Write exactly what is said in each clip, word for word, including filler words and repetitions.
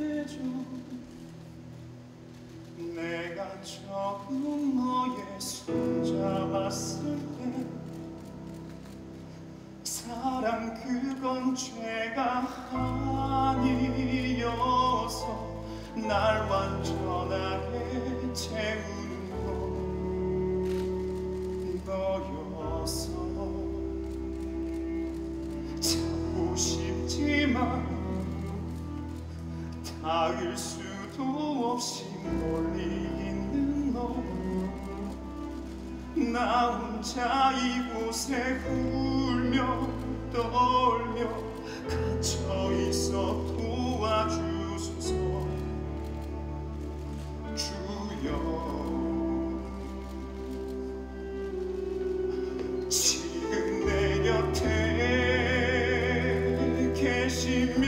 오래전 내가 처음 너의 손 잡았을 때 사랑 그건 죄가 아니어서 날 완전하게 채우는 건 너였어. 찾고 싶지만 닿을 수도 없이 멀리 있는 너, 나 혼자 이곳에 울며 떨며 갇혀있어 도와주소서. 주여 지금 내 곁에 계시며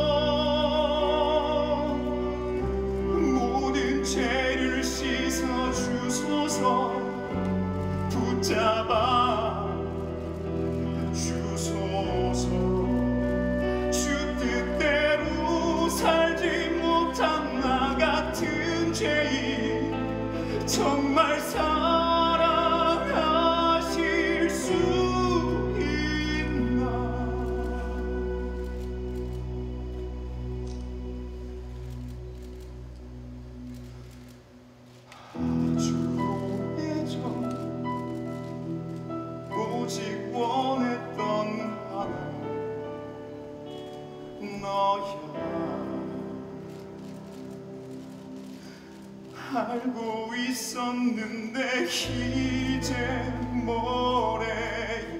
모든 죄를 씻어주소서. 붙잡아 주소서. 주 뜻대로 살지 못한 나 같은 죄인 정말 사랑하실 수 있나. 아주 오래전 오직 원했던 하나 너야. 알고 있었는데 이제 뭐래요.